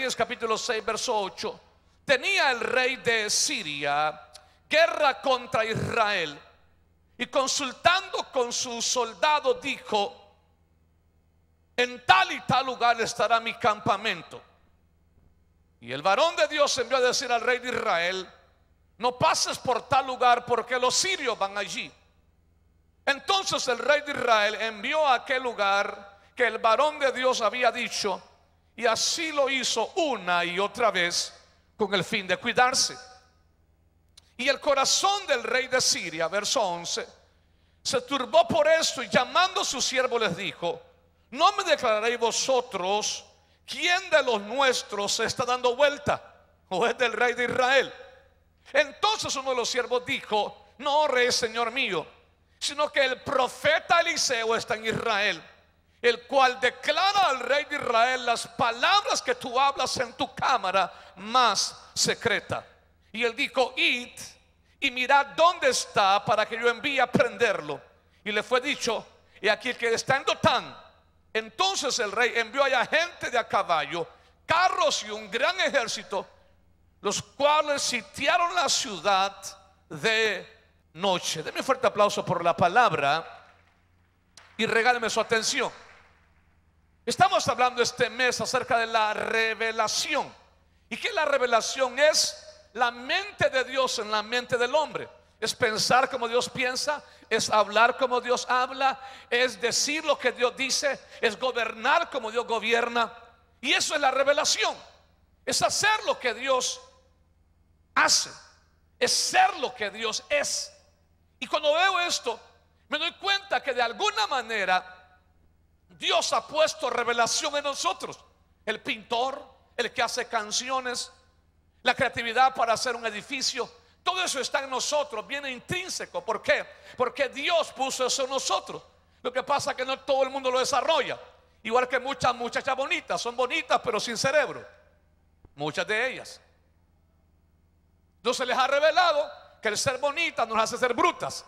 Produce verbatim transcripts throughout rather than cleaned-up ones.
Reyes capítulo seis verso ocho, tenía el rey de Siria guerra contra Israel, y consultando con sus soldados dijo: en tal y tal lugar estará mi campamento. Y el varón de Dios envió a decir al rey de Israel: no pases por tal lugar, porque los sirios van allí. Entonces el rey de Israel envió a aquel lugar que el varón de Dios había dicho, y así lo hizo una y otra vez con el fin de cuidarse. Y el corazón del rey de Siria, verso once, se turbó por esto, y llamando a su siervo les dijo: no me declararéis vosotros quién de los nuestros se está dando vuelta, o es del rey de Israel. Entonces uno de los siervos dijo: no, rey, señor mío, sino que el profeta Eliseo está en Israel, el cual declara al rey de Israel las palabras que tú hablas en tu cámara más secreta. Y él dijo: id y mirad dónde está, para que yo envíe a prenderlo. Y le fue dicho: y aquí el que está en Dotán. Entonces el rey envió allá gente de a caballo, carros y un gran ejército, los cuales sitiaron la ciudad de noche. Denme un fuerte aplauso por la palabra y regáleme su atención. Estamos hablando este mes acerca de la revelación. ¿Y qué la revelación es? La mente de Dios en la mente del hombre. Es pensar como Dios piensa, es hablar como Dios habla, es decir lo que Dios dice, es gobernar como Dios gobierna. Y eso es la revelación. Es hacer lo que Dios hace, es ser lo que Dios es. Y cuando veo esto, me doy cuenta que de alguna manera Dios ha puesto revelación en nosotros. El pintor, el que hace canciones, la creatividad para hacer un edificio, todo eso está en nosotros, viene intrínseco. ¿Por qué? Porque Dios puso eso en nosotros. Lo que pasa es que no todo el mundo lo desarrolla. Igual que muchas muchachas bonitas, son bonitas pero sin cerebro, muchas de ellas. No se les ha revelado que el ser bonita nos hace ser brutas.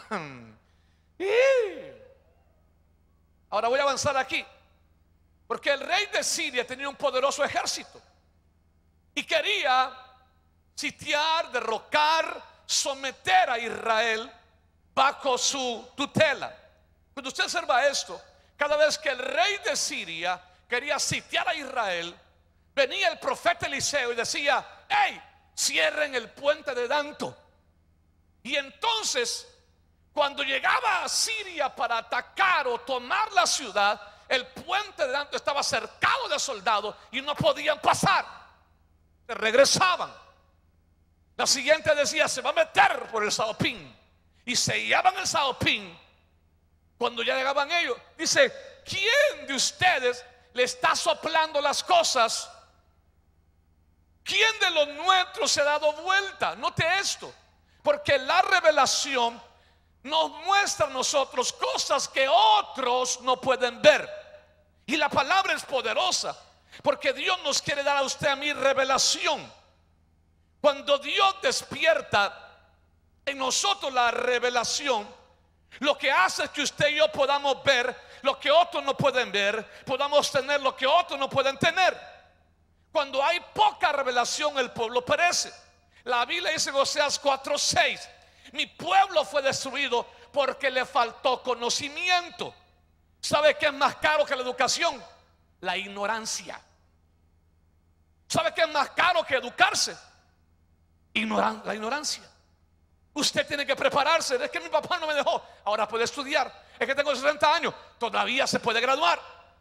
Ahora voy a avanzar aquí, porque el rey de Siria tenía un poderoso ejército y quería sitiar, derrocar, someter a Israel bajo su tutela. Cuando usted observa esto, cada vez que el rey de Siria quería sitiar a Israel, venía el profeta Eliseo y decía: hey, cierren el puente de Danto. Y entonces, cuando llegaba a Siria para atacar o tomar la ciudad, el puente de Danto estaba cercado de soldados y no podían pasar, se regresaban. La siguiente decía: se va a meter por el Saopín, y sellaban el Saopín. Cuando ya llegaban ellos, dice: ¿quién de ustedes le está soplando las cosas? ¿Quién de los nuestros se ha dado vuelta? Note esto, porque la revelación nos muestra a nosotros cosas que otros no pueden ver. Y la palabra es poderosa, porque Dios nos quiere dar a usted, a mí, revelación. Cuando Dios despierta en nosotros la revelación, lo que hace es que usted y yo podamos ver lo que otros no pueden ver, podamos tener lo que otros no pueden tener. Cuando hay poca revelación, el pueblo perece. La Biblia dice en Oseas cuatro seis: mi pueblo fue destruido porque le faltó conocimiento. ¿Sabe qué es más caro que la educación? La ignorancia. ¿Sabe qué es más caro que educarse? Ignoran- la ignorancia. Usted tiene que prepararse. Es que mi papá no me dejó, ahora puede estudiar. Es que tengo sesenta años, todavía se puede graduar.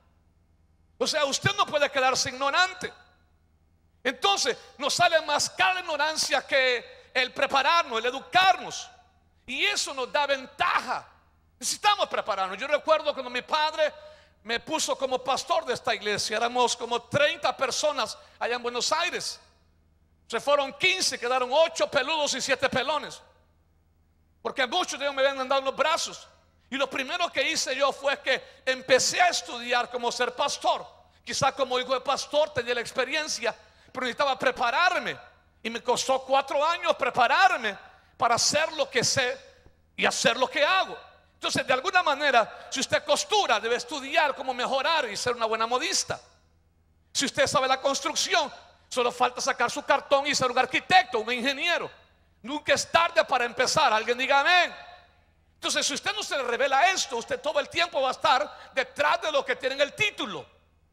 O sea, usted no puede quedarse ignorante. Entonces nos sale más cara la ignorancia que el prepararnos, el educarnos. Y eso nos da ventaja. Necesitamos prepararnos. Yo recuerdo cuando mi padre me puso como pastor de esta iglesia, éramos como treinta personas allá en Buenos Aires. Se fueron quince, quedaron ocho peludos y siete pelones, porque muchos de ellos me habían andado en los brazos. Y lo primero que hice yo fue que empecé a estudiar cómo ser pastor. Quizá como hijo de pastor tenía la experiencia, pero necesitaba prepararme. Y me costó cuatro años prepararme para hacer lo que sé y hacer lo que hago. Entonces, de alguna manera, si usted costura, debe estudiar cómo mejorar y ser una buena modista. Si usted sabe la construcción, solo falta sacar su cartón y ser un arquitecto, un ingeniero. Nunca es tarde para empezar. Alguien diga amén. Entonces, si usted no se le revela esto, usted todo el tiempo va a estar detrás de lo que tienen el título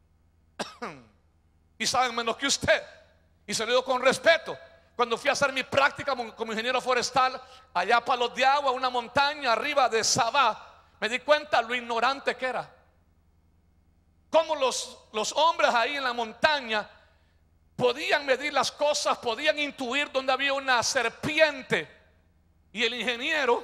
y saben menos que usted. Y se lo digo con respeto. Cuando fui a hacer mi práctica como, como ingeniero forestal allá a Palos de Agua, una montaña arriba de Sabá, me di cuenta lo ignorante que era. Cómo los, los hombres ahí en la montaña podían medir las cosas, podían intuir dónde había una serpiente, y el ingeniero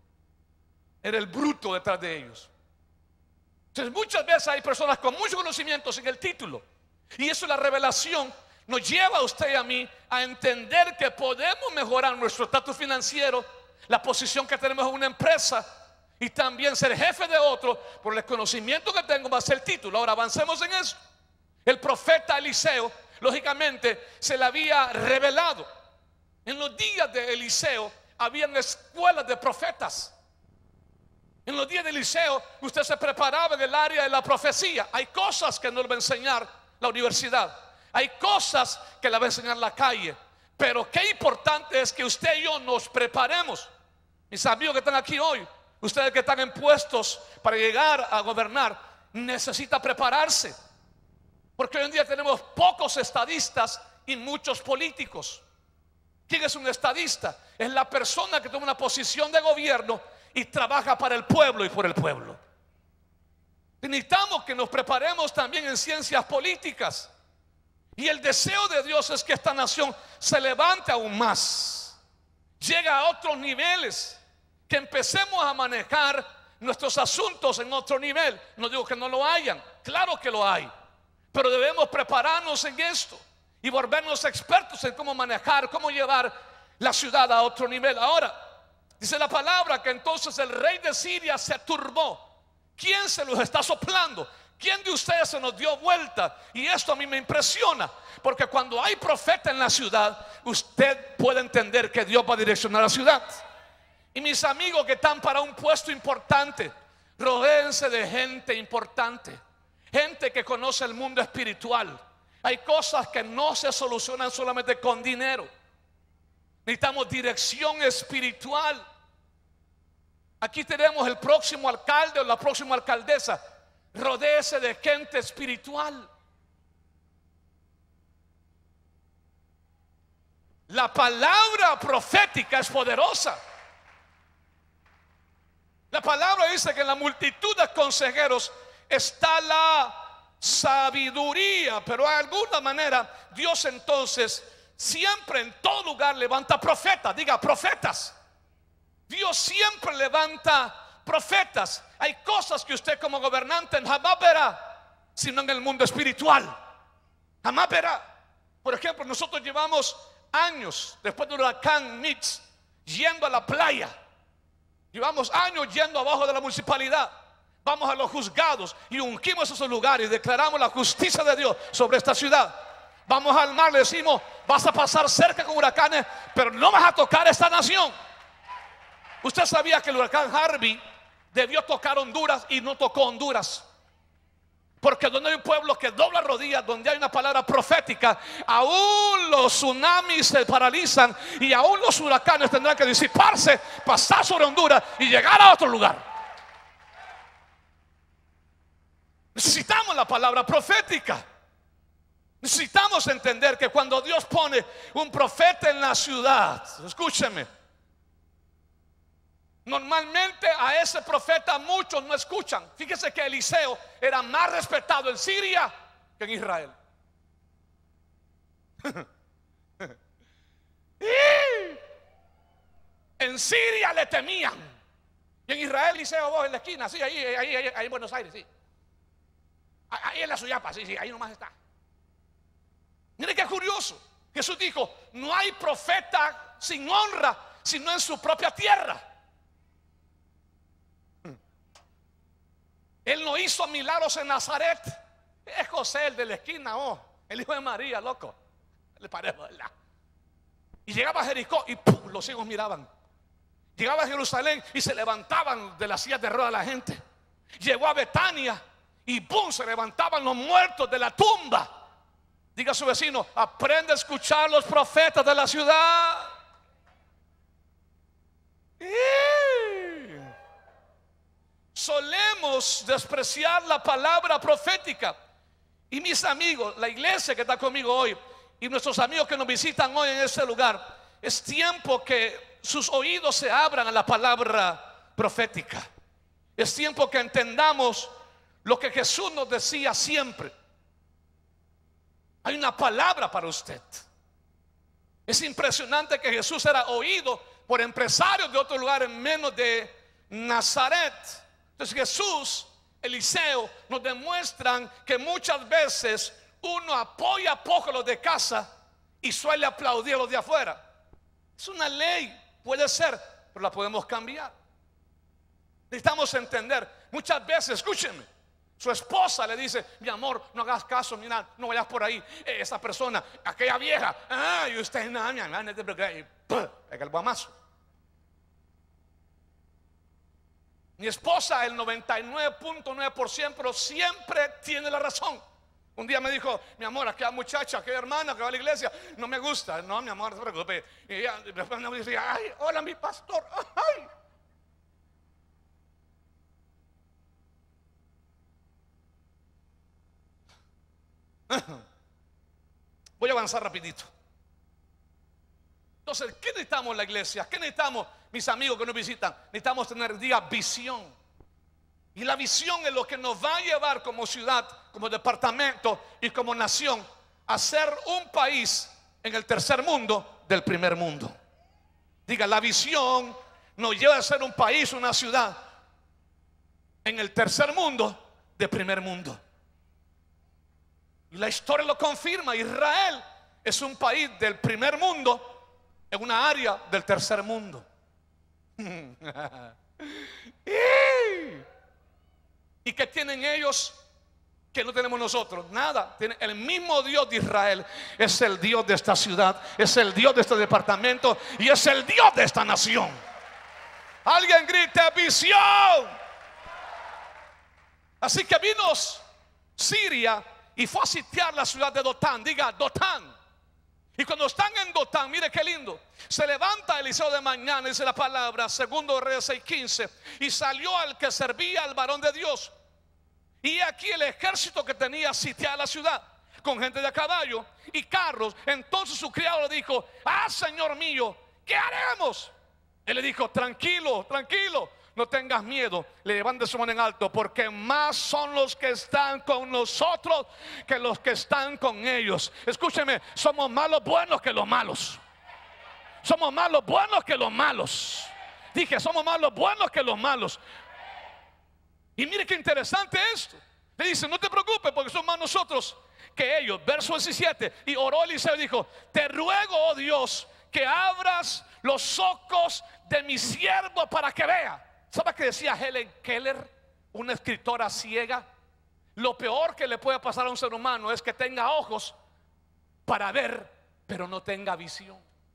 era el bruto detrás de ellos. Entonces muchas veces hay personas con mucho conocimiento sin el título, y eso es la revelación. Nos lleva a usted y a mí a entender que podemos mejorar nuestro estatus financiero, la posición que tenemos en una empresa, y también ser jefe de otro por el conocimiento que tengo más el título. Ahora avancemos en eso. El profeta Eliseo, lógicamente, se le había revelado. En los días de Eliseo habían escuelas de profetas. En los días de Eliseo usted se preparaba en el área de la profecía. Hay cosas que no le va a enseñar la universidad, hay cosas que le va a enseñar la calle, pero qué importante es que usted y yo nos preparemos. Mis amigos que están aquí hoy, ustedes que están en puestos para llegar a gobernar, necesita prepararse, porque hoy en día tenemos pocos estadistas y muchos políticos. ¿Quién es un estadista? Es la persona que toma una posición de gobierno y trabaja para el pueblo y por el pueblo. Necesitamos que nos preparemos también en ciencias políticas. Y el deseo de Dios es que esta nación se levante aún más, llegue a otros niveles, que empecemos a manejar nuestros asuntos en otro nivel. No digo que no lo hayan, claro que lo hay, pero debemos prepararnos en esto y volvernos expertos en cómo manejar, cómo llevar la ciudad a otro nivel. Ahora, dice la palabra que entonces el rey de Siria se turbó. ¿Quién se los está soplando? ¿Quién de ustedes se nos dio vuelta? Y esto a mí me impresiona, porque cuando hay profeta en la ciudad, usted puede entender que Dios va a direccionar la ciudad. Y mis amigos que están para un puesto importante, rodéense de gente importante, gente que conoce el mundo espiritual. Hay cosas que no se solucionan solamente con dinero. Necesitamos dirección espiritual. Aquí tenemos el próximo alcalde o la próxima alcaldesa. Rodéese de gente espiritual. La palabra profética es poderosa. La palabra dice que en la multitud de consejeros está la sabiduría, pero de alguna manera Dios entonces siempre en todo lugar levanta profetas. Diga profetas. Dios siempre levanta profetas. Hay cosas que usted como gobernante jamás verá, sino en el mundo espiritual. Jamás verá. Por ejemplo, nosotros llevamos años después del huracán Mitch yendo a la playa. Llevamos años yendo abajo de la municipalidad. Vamos a los juzgados y ungimos esos lugares y declaramos la justicia de Dios sobre esta ciudad. Vamos al mar, le decimos: vas a pasar cerca con huracanes, pero no vas a tocar esta nación. Usted sabía que el huracán Harvey debió tocar Honduras y no tocó Honduras, porque donde hay un pueblo que dobla rodillas, donde hay una palabra profética, aún los tsunamis se paralizan y aún los huracanes tendrán que disiparse, pasar sobre Honduras y llegar a otro lugar. Necesitamos la palabra profética. Necesitamos entender que cuando Dios pone un profeta en la ciudad, escúcheme, normalmente a ese profeta muchos no escuchan. Fíjese que Eliseo era más respetado en Siria que en Israel. En Siria le temían, y en Israel Eliseo, vos en la esquina, sí, ahí, ahí, ahí, ahí en Buenos Aires, sí. Ahí en la Suyapa, sí, sí, ahí nomás está. Mire qué curioso. Jesús dijo: no hay profeta sin honra sino en su propia tierra. Él no hizo milagros en Nazaret. Es José el de la esquina, oh, el hijo de María, loco. Le parece, ¿verdad? Y llegaba a Jericó y ¡pum!, los ciegos miraban. Llegaba a Jerusalén y se levantaban de las sillas de ruedas la gente. Llegó a Betania y ¡pum!, se levantaban los muertos de la tumba. Diga a su vecino: aprende a escuchar los profetas de la ciudad. Solemos despreciar la palabra profética. Y mis amigos, la iglesia que está conmigo hoy y nuestros amigos que nos visitan hoy en este lugar, es tiempo que sus oídos se abran a la palabra profética. Es tiempo que entendamos lo que Jesús nos decía siempre. Hay una palabra para usted. Es impresionante que Jesús era oído por empresarios de otro lugar en menos de Nazaret. Entonces Jesús, Eliseo, nos demuestran que muchas veces uno apoya poco a los de casa y suele aplaudir a los de afuera. Es una ley, puede ser, pero la podemos cambiar. Necesitamos entender. Muchas veces, escúchenme, su esposa le dice: mi amor, no hagas caso, mira, no vayas por ahí. Eh, esa persona, aquella vieja, ah, y usted, no, mi amor, no te preocupes. Y pega el guamazo. Mi esposa, el noventa y nueve punto nueve por ciento siempre tiene la razón. Un día me dijo: mi amor, aquella muchacha, aquella hermana que va a la iglesia, no me gusta. No, mi amor, no se preocupe. Y ella después me dice: ay, hola, mi pastor. Ay. Voy a avanzar rapidito. Entonces, ¿qué necesitamos en la iglesia? ¿Qué necesitamos, mis amigos que nos visitan? Necesitamos tener, diga, visión. Y la visión es lo que nos va a llevar como ciudad, como departamento y como nación a ser un país en el tercer mundo del primer mundo. Diga, la visión nos lleva a ser un país, una ciudad en el tercer mundo del primer mundo. Y la historia lo confirma. Israel es un país del primer mundo en una área del tercer mundo. ¿Y qué tienen ellos que no tenemos nosotros? Nada. Tienen el mismo Dios de Israel. Es el Dios de esta ciudad, es el Dios de este departamento y es el Dios de esta nación. Alguien grite: visión. Así que vino Siria y fue a sitiar la ciudad de Dotán. Diga, Dotán. Y cuando están en Dotán, mire qué lindo, se levanta Eliseo de mañana, dice la palabra, segundo Reyes seis quince, y salió al que servía al varón de Dios. Y aquí el ejército que tenía sitiada la ciudad, con gente de a caballo y carros. Entonces su criado le dijo: ah, señor mío, ¿qué haremos? Él le dijo: tranquilo, tranquilo, no tengas miedo. Le levante su mano en alto, porque más son los que están con nosotros que los que están con ellos. Escúcheme, somos más los buenos que los malos. Somos más los buenos que los malos. Dije, somos más los buenos que los malos. Y mire qué interesante esto. Le dice: no te preocupes, porque son más nosotros que ellos. Verso diecisiete. Y oró Eliseo y dijo: te ruego, oh Dios, que abras los ojos de mi siervo para que vea. ¿Sabe qué decía Helen Keller, una escritora ciega? Lo peor que le puede pasar a un ser humano es que tenga ojos para ver, pero no tenga visión.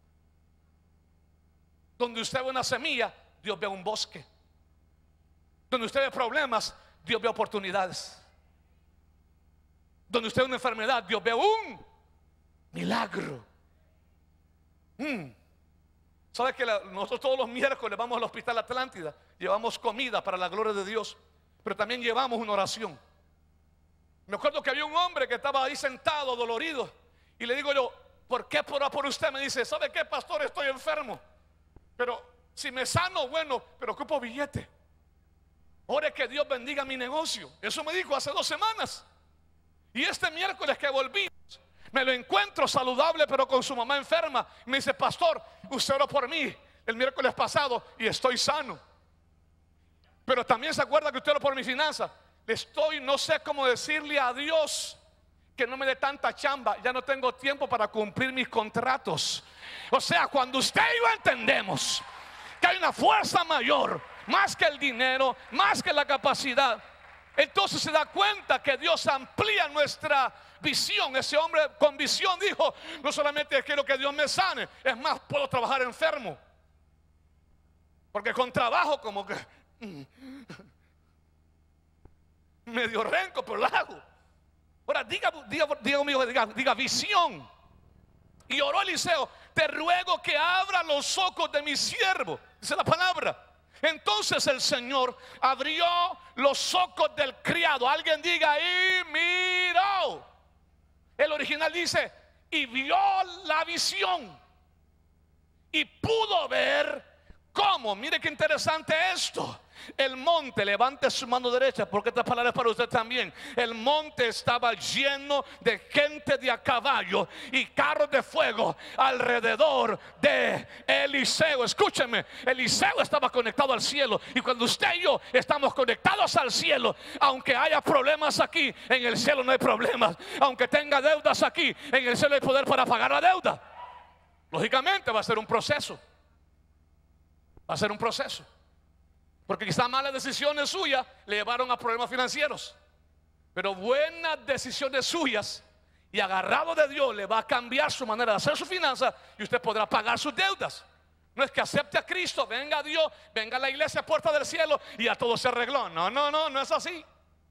Donde usted ve una semilla, Dios ve un bosque. Donde usted ve problemas, Dios ve oportunidades. Donde usted ve una enfermedad, Dios ve un milagro. Mm. ¿Sabe que la, nosotros todos los miércoles vamos al Hospital Atlántida? Llevamos comida para la gloria de Dios, pero también llevamos una oración. Me acuerdo que había un hombre que estaba ahí sentado, dolorido, y le digo yo: ¿por qué orar por usted? Me dice: ¿sabe qué, pastor? Estoy enfermo, pero si me sano, bueno, pero ocupo billete. Ore que Dios bendiga mi negocio. Eso me dijo hace dos semanas. Y este miércoles que volví, me lo encuentro saludable, pero con su mamá enferma. Me dice: pastor, usted oró por mí el miércoles pasado y estoy sano. Pero también se acuerda que usted oró por mi finanza. Estoy, no sé cómo decirle a Dios que no me dé tanta chamba. Ya no tengo tiempo para cumplir mis contratos. O sea, cuando usted y yo entendemos que hay una fuerza mayor, más que el dinero, más que la capacidad, entonces se da cuenta que Dios amplía nuestra visión. Ese hombre con visión dijo: no solamente quiero que Dios me sane, es más, puedo trabajar enfermo, porque con trabajo como que medio renco, pero lo hago. Ahora diga, diga, diga conmigo, diga, diga visión. Y oró Eliseo: te ruego que abra los ojos de mi siervo. Dice la palabra. Entonces el Señor abrió los ojos del criado. Alguien diga: y miró. El original dice: y vio la visión. Y pudo ver cómo. Mire qué interesante esto. El monte, levante su mano derecha, porque esta palabra es para usted también. El monte estaba lleno de gente de a caballo y carros de fuego alrededor de Eliseo. Escúcheme, Eliseo estaba conectado al cielo. Y cuando usted y yo estamos conectados al cielo, aunque haya problemas aquí, en el cielo no hay problemas. Aunque tenga deudas aquí, en el cielo hay poder para pagar la deuda. Lógicamente va a ser un proceso. Va a ser un proceso. Porque quizás malas decisiones suyas le llevaron a problemas financieros, pero buenas decisiones suyas y agarrado de Dios le va a cambiar su manera de hacer su finanza, y usted podrá pagar sus deudas. No es que acepte a Cristo, venga a Dios, venga a la iglesia, puerta del cielo, y ya todo se arregló. No, no, no, no es así.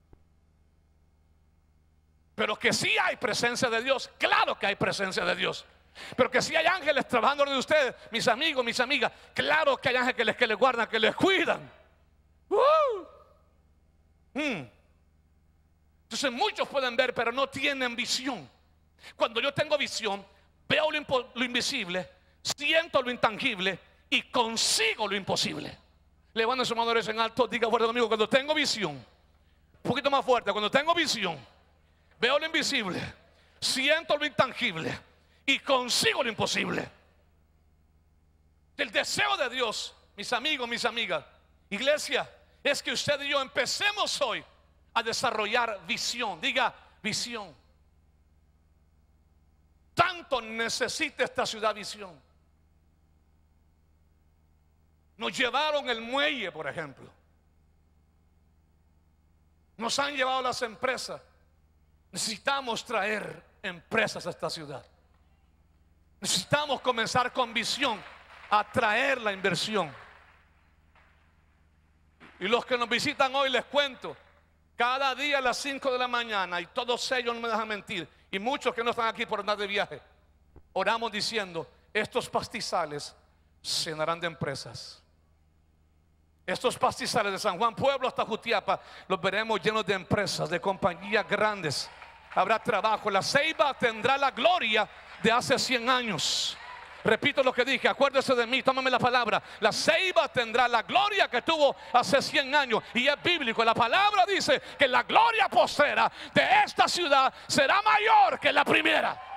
Pero que sí hay presencia de Dios, claro que hay presencia de Dios. Pero que sí hay ángeles trabajando de ustedes, mis amigos, mis amigas, claro que hay ángeles que les, que les guardan, que les cuidan. Uh. Mm. Entonces muchos pueden ver, pero no tienen visión. Cuando yo tengo visión, veo lo, impo- lo invisible, siento lo intangible y consigo lo imposible. Levanten su mano derecha en alto, diga fuerte conmigo: cuando tengo visión. Un poquito más fuerte: cuando tengo visión, veo lo invisible, siento lo intangible y consigo lo imposible. El deseo de Dios, mis amigos, mis amigas, iglesia, es que usted y yo empecemos hoy a desarrollar visión. Diga: visión. Tanto necesita esta ciudad visión. Nos llevaron el muelle, por ejemplo. Nos han llevado las empresas. Necesitamos traer empresas a esta ciudad. Necesitamos comenzar con visión a traer la inversión. Y los que nos visitan hoy, les cuento, cada día a las cinco de la mañana, y todos ellos no me dejan mentir, y muchos que no están aquí por andar de viaje, oramos diciendo: estos pastizales se llenarán de empresas. Estos pastizales de San Juan Pueblo hasta Jutiapa los veremos llenos de empresas, de compañías grandes. Habrá trabajo. La Ceiba tendrá la gloria de hace cien años. Repito lo que dije, acuérdese de mí, tómame la palabra. La Ceiba tendrá la gloria que tuvo hace cien años. Y es bíblico, la palabra dice que la gloria postrera de esta ciudad será mayor que la primera.